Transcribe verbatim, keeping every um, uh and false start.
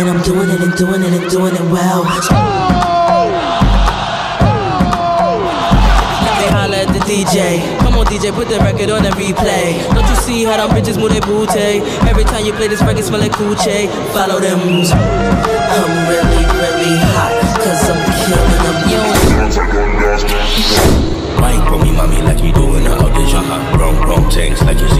and I'm doing it and doing it and doing it well. They holla at the D J. Come on D J, put the record on and replay. Don't you see how them bitches move their booty? Every time you play this record smell like coochie. Follow them moves. I'm really, really hot, cause I'm killing them. You Wine for me, mommy, like you doing the audition. Wrong, wrong things like you